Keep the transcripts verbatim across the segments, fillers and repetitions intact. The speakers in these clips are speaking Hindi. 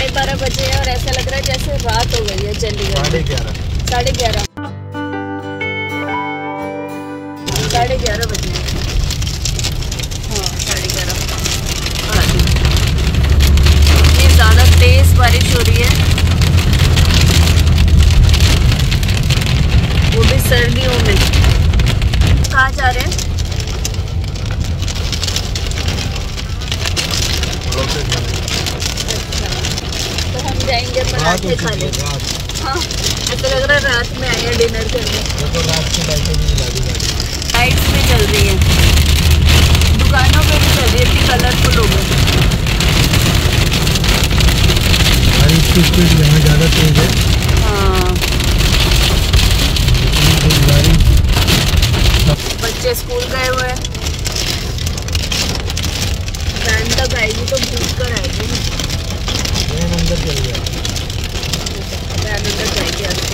साढ़े बारह बजे है और ऐसा लग रहा है जैसे रात हो गई है चंडीगढ़। साढ़े ग्यारह साढ़े ग्यारह साढ़े ग्यारह बजे। हाँ साढ़े ग्यारह। इतनी ज़्यादा तेज़ बारिश हो रही है, वो भी सर्दियों में। कहाँ जा रहे हैं? अच्छा, तो हम जाएंगे पराठे खाने। हाँ ऐसा लग रहा है रात में आए हैं डिनर करने। तो रात की लाइटें भी जला दी गाड़ी। लाइट्स भी चल रही हैं, दुकानों पे भी चल रही है, इतनी कलरफुल हो गई। बारिश की स्पीड यहाँ ज़्यादा तेज है। हाँ बारिश। बच्चे स्कूल गए हुए हैं, वैन तक आएगी तो भूख कर आएगी। वैन अंदर चल गया। वैन अंदर जाएगी आज।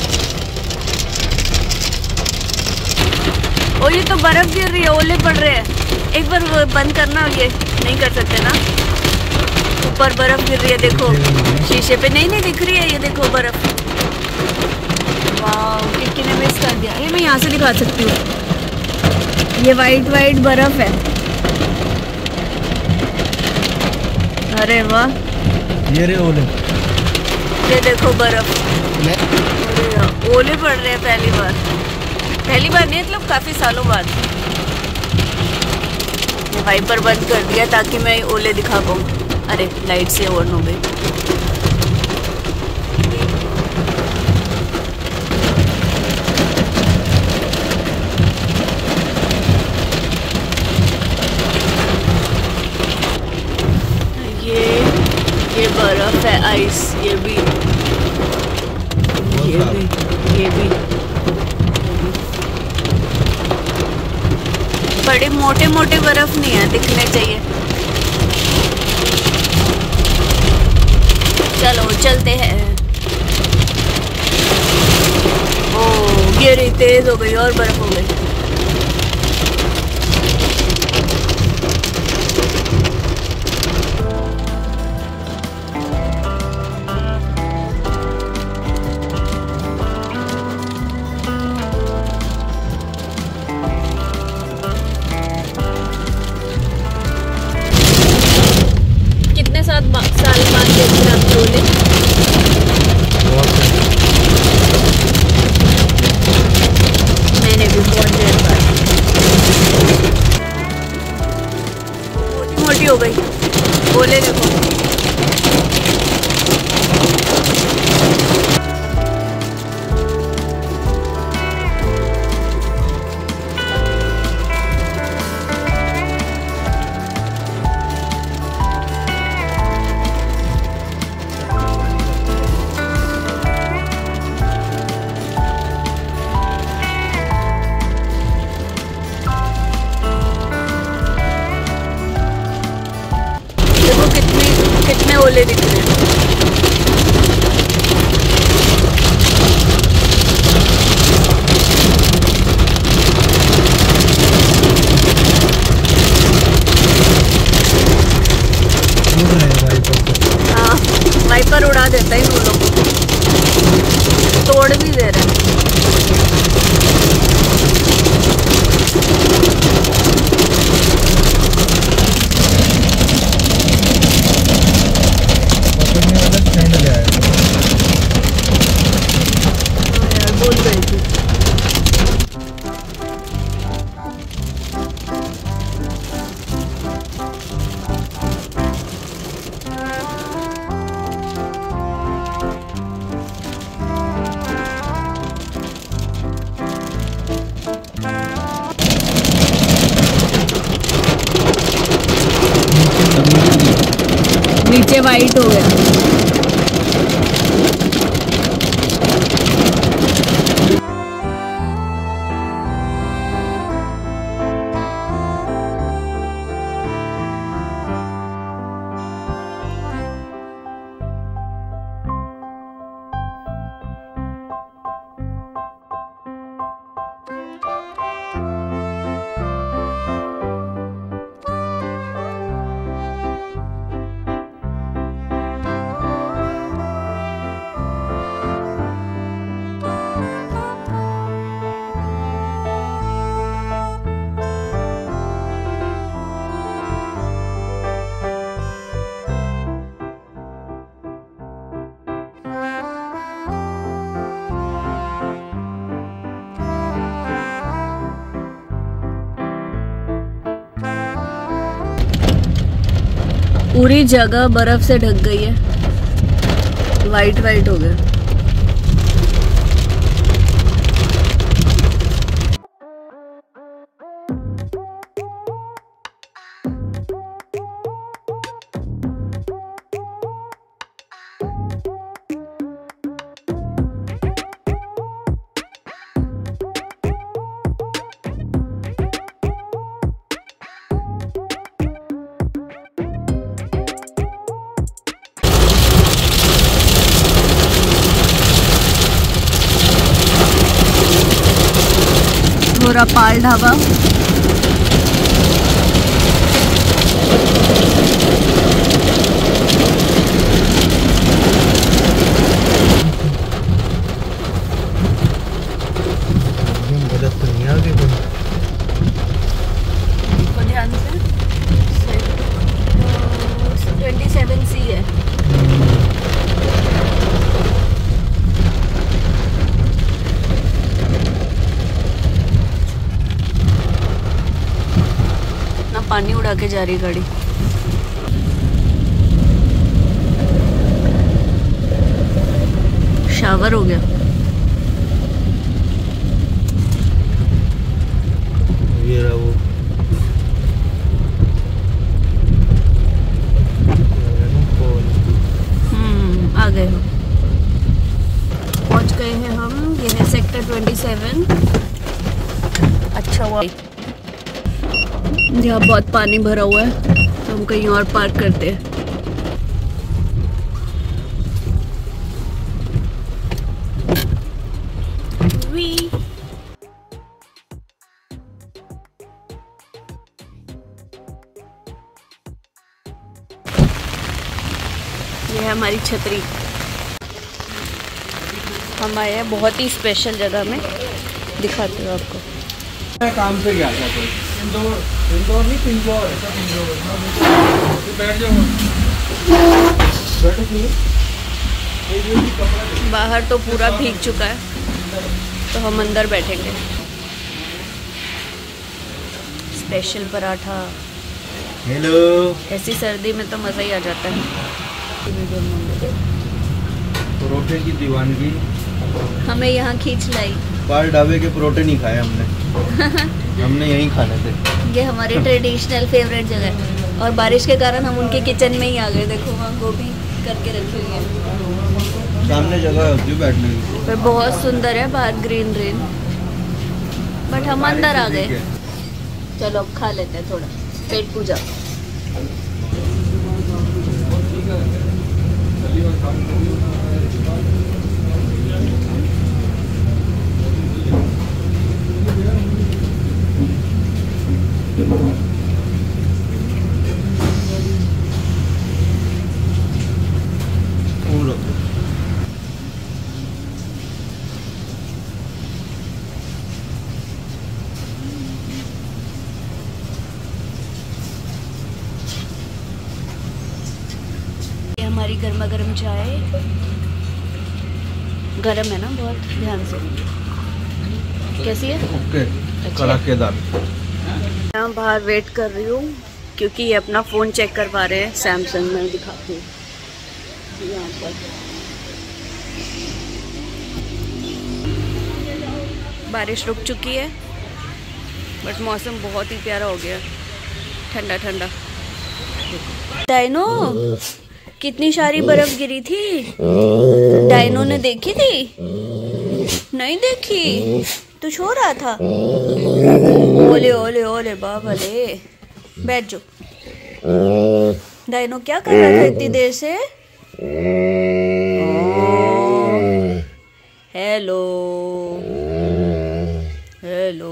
ओ ये तो बर्फ गिर रही है, ओले पड़ रहे हैं। एक बार वो बंद करना, ये नहीं कर सकते ना। ऊपर बर्फ गिर रही है, देखो शीशे पे। नहीं नहीं दिख रही है, ये देखो बर्फ। वाह किक्की ने मिस कर दिया। ये मैं यहाँ से दिखा सकती हूँ, ये वाइट वाइट बर्फ है। अरे वाह, ये रे ओले। ये देखो बर्फ। ओले पड़ रहे हैं पहली बार। पहली बार नहीं, मतलब काफी सालों बाद। वाइपर बंद कर दिया ताकि मैं ओले दिखा पाऊँ। अरे लाइट से ऑन हो गई। ये ये बर्फ है, आइस। ये भी ये भी ये भी बड़े मोटे मोटे बर्फ नहीं है, दिखने चाहिए। चलो चलते हैं। ओ ये रही, तेज हो गई और बर्फ हो गई। साल बाद देखते आप ओले। मैंने भी बहुत देर बाद। मोटी मोटी हो गई ओले, देखो। कितने ओले दिख रहे हैं। हाँ वाइपर उड़ा देता है इन ओलों को, तोड़ भी दे रहे हैं। नीचे वाइट हो गया। पूरी जगह बर्फ से ढक गई है, वाइट वाइट हो गया। पूरा पाल ढाबा। गलत तो नहीं आ गई कोई? देखो ध्यान से, ट्वेंटी सेवन सी है। पानी उड़ा के जा रही गाड़ी। शावर हो गया। ये रहा वो हम्म आ गए हो, पहुंच गए हैं हम। ये है सेक्टर ट्वेंटी सेवन। अच्छा हुआ यहाँ बहुत पानी भरा हुआ है, तो हम कहीं और पार्क करते हैं। ये है हमारी छतरी। हम आए हैं बहुत ही स्पेशल जगह में, दिखाती हूँ आपको। मैं काम से गया था कोई इंदौर इंदौर नहीं पिंजौर ऐसा पिंजौर बैठ जाओ बैठो क्यों? बाहर तो पूरा भीग चुका है, तो हम अंदर बैठेंगे। स्पेशल पराठा। हेलो। ऐसी सर्दी में तो मज़ा ही आ जाता है। परोठे की दीवानगी हमें यहाँ खींच लाई। पाल ढाबे के परोठे नहीं खाए हमने। हमने यहीं खाने थे। ये हमारी ट्रेडिशनल फेवरेट जगह है, और बारिश के कारण हम उनके किचन में ही आ गए। देखो वहाँ गोभी करके रखी हुई है, सामने जगह होती है बैठने की। पर बहुत सुंदर है बाहर ग्रीन ग्रीन, बट हम अंदर आ गए। चलो अब खा लेते हैं थोड़ा, पेट पूजा। हमारी गर्मा गर्म चाय, गरम है ना बहुत, ध्यान से। कैसी है? ओके, अच्छी कड़ाकेदार। मैं बाहर वेट कर रही हूँ क्योंकि ये अपना फ़ोन चेक करवा रहे हैं। सैमसंग में दिखाती हूँ यहाँ पर। बारिश रुक चुकी है, बट मौसम बहुत ही प्यारा हो गया, ठंडा ठंडा। डायनो, कितनी सारी बर्फ गिरी थी, डायनो ने देखी थी? नहीं देखी तो सो रहा था। ओले ओले ओले बाबा ले, बैठ जाओ। डायनो क्या कर रहा था इतनी देर से? Hello hello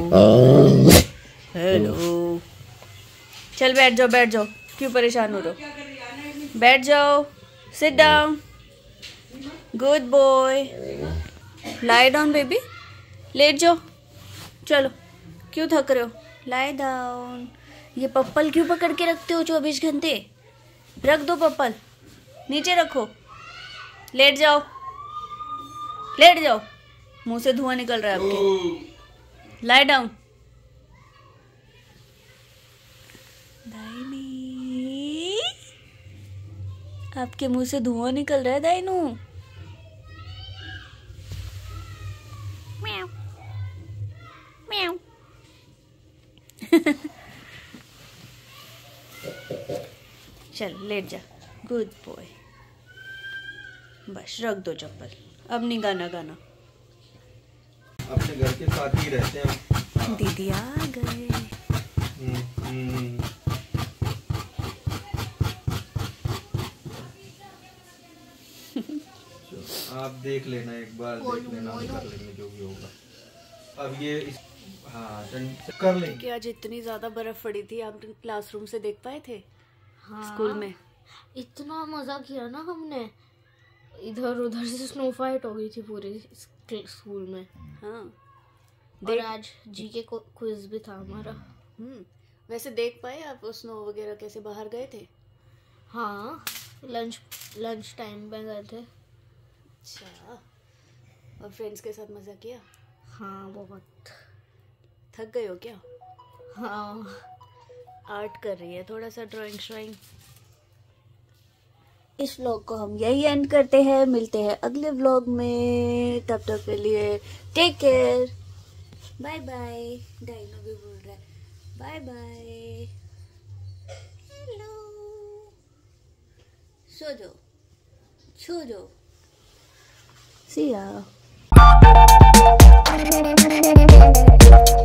hello. चल बैठ जाओ बैठ जाओ, क्यों परेशान हो रहे हो? बैठ जाओ, sit down, good boy, lie down baby, लेट जाओ। चलो, क्यों थक रहे हो? Lie down. ये पप्पल क्यों पकड़ के रखते हो चौबीस घंटे? रख दो पप्पल, नीचे रखो। लेट जाओ लेट जाओ, मुंह से धुआं निकल रहा है आपके। Lie down. आपके मुंह से धुआं निकल रहा है दाइनू। म्याऊ म्याऊ। चल लेट जा, गुड बॉय। बस रख दो चप्पल, अब नहीं गाना गाना। अपने घर के साथ ही रहते हैं। दीदी आ गए। हम्म, हम्म। आप देख लेना एक बार, देख लेना, हम कर लेंगे जो भी होगा। अब ये इस, हाँ कर लेंगे। कि आज इतनी ज्यादा बर्फ पड़ी थी, आप क्लासरूम से देख पाए थे? हाँ, स्कूल में इतना मजा किया ना हमने, इधर उधर से स्नो फाइट हो गई थी पूरे स्कूल में। हाँ और आज जी के क्विज भी था हमारा। हम्म वैसे देख पाए आप स्नो वगैरह कैसे? बाहर गए थे? हाँ, लंच लंच टाइम पे गए थे। अच्छा, और फ्रेंड्स के साथ मजा किया? हाँ बहुत। थक गए हो क्या? हाँ, आर्ट कर रही है, थोड़ा सा ड्राइंग श्राइंग। इस व्लॉग को हम यही एंड करते हैं, मिलते हैं अगले व्लॉग में। तब तक के लिए take care, bye bye. Dino भी बोल रहा है बाय बाय। हेलो, सो जाओ, सो जाओ। See ya.